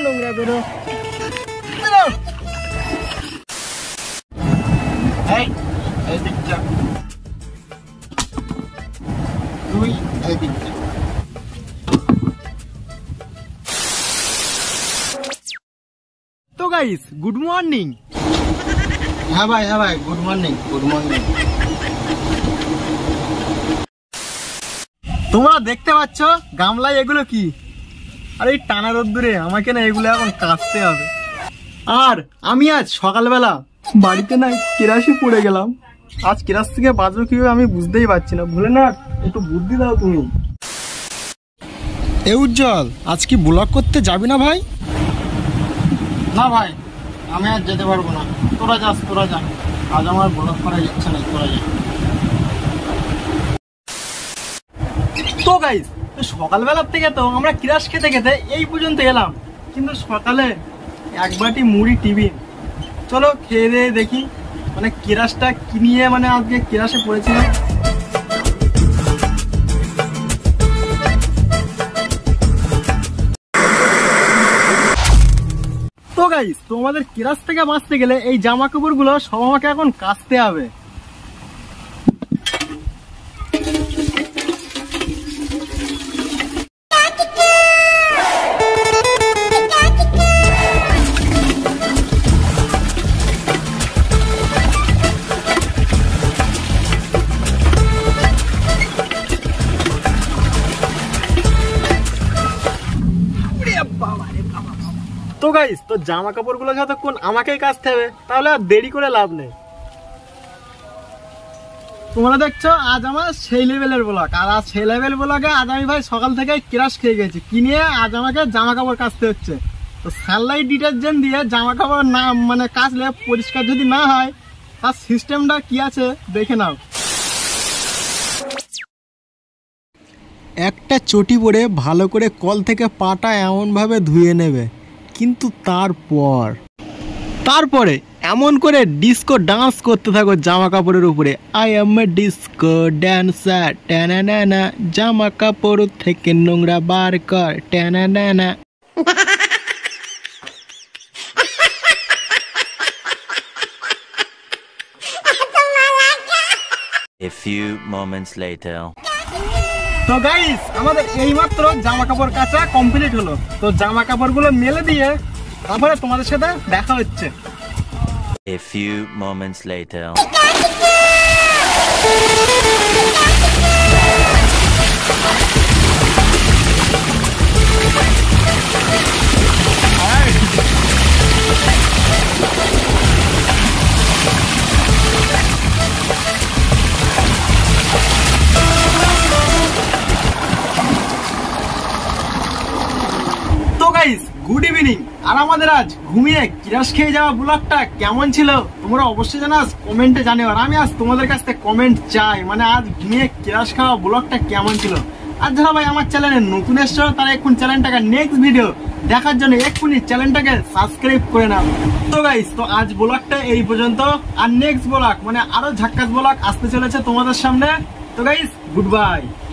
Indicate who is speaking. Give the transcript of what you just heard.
Speaker 1: নোংরা বেরো। তো গাইস গুড মর্নিং।
Speaker 2: হ্যাঁ ভাই গুড মর্নিং।
Speaker 1: তোমরা দেখতে পাচ্ছ গামলায় এগুলো কি? আর এই টানা রোদ্দুরে আমাকে না এগুলো এখন কাচতে হবে। আর আমি আজ সকালবেলা বাড়িতে না কেরাসে পড়ে গেলাম। আজ কেরাস থেকে বাঁচবো কিভাবে আমি বুঝতেই পারছি না। ভুলে না একটু বুদ্ধি দাও তুমি। এ উজ্জ্বল, আজ কি ব্লগ করতে যাবি না ভাই?
Speaker 2: না ভাই, আমি আর যেতে পারবো না। তোরা যা, আজ আমার ব্লগ করার ইচ্ছা নেই, তোরা যা।
Speaker 1: তো গাইস সকালবেলার থেকে তো আমরা কেরাস খেতে খেতে এই পর্যন্ত এলাম, কিন্তু সকালে এক বাটি মুড়ি টিফিন। চলো খেয়ে দিয়ে দেখি মানে কেরাসটা কি নিয়ে মানে আজকে কেরাসে পড়েছিলাম। তো গাইস তোমাদের কেরাস থেকে বাঁচতে গেলে এই জামা কাপড় গুলো সব আমাকে এখন কাচতে হবে। তো গাইস তো জামা কাপড় গুলো যতক্ষণ আমাকেই কাচতে হবে, তাহলে আর দেরি করে লাভ নেই। তোমরা দেখছো আজ আমার সেই লেভেলের ব্লগ। আর আজ সেই লেভেল ব্লগে আজ আমি ভাই সকাল থেকে কেরাস খেয়ে গেছি, কি নিয়ে আজ আমাকে জামা কাপড় কাচতে হচ্ছে। তো সানলাইট ডিটারজেন্ট দিয়ে জামা কাপড় না মানে কাচলে পরিষ্কার যদি না হয় তার সিস্টেমটা কি আছে দেখে নাও। একটা চটি পরে ভালো করে কল থেকে পাটা এমন ভাবে ধুয়ে নেবে, কিন্তু তারপরে এমন করে ডিস্কো ডান্স করতে থাকো জামা কাপড়ের উপরে। I am a disco dancer, টানা জামা কাপড় থেকে নোংরা বার কর, টানা।
Speaker 3: A few moments later.
Speaker 1: তো গাইস আমাদের এইমাত্র জামা কাপড় কাচা কমপ্লিট হলো। তো জামা কাপড় গুলো মেলে দিয়ে তারপরে তোমাদের সাথে দেখা হচ্ছে।
Speaker 3: A few moments later. Good evening. আর আমাদের আজ ঘুমিয়ে কেরাস খেয়ে যাওয়া ব্লগটা কেমন ছিল তোমরা অবশ্যই জানাস কমেন্টে জানিও। আর আমি আজ তোমাদের কাছ থেকে কমেন্ট চাই, মানে আজ ঘুমিয়ে কেরাস খাওয়া ব্লগটা কেমন ছিল। আর যারা ভাই আমার চ্যানেলে নতুন এসছো তারা এখন চ্যানেলটাকে নেক্সট ভিডিও দেখার জন্য এক্ষুনি চ্যানেলটাকে সাবস্ক্রাইব করে নাও। তো গাইস তো আজ ব্লগটা এই পর্যন্ত। আর নেক্সট ব্লগ মানে আরো ঝাক্কাস ব্লগ আসতে চলেছে তোমাদের সামনে। তো গাইস গুড বাই।